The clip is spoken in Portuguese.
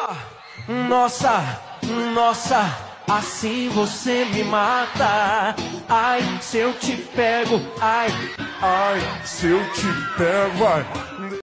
Nossa, nossa, assim você me mata. Ai, se eu te pego, ai, Ai, se eu te pego, vai.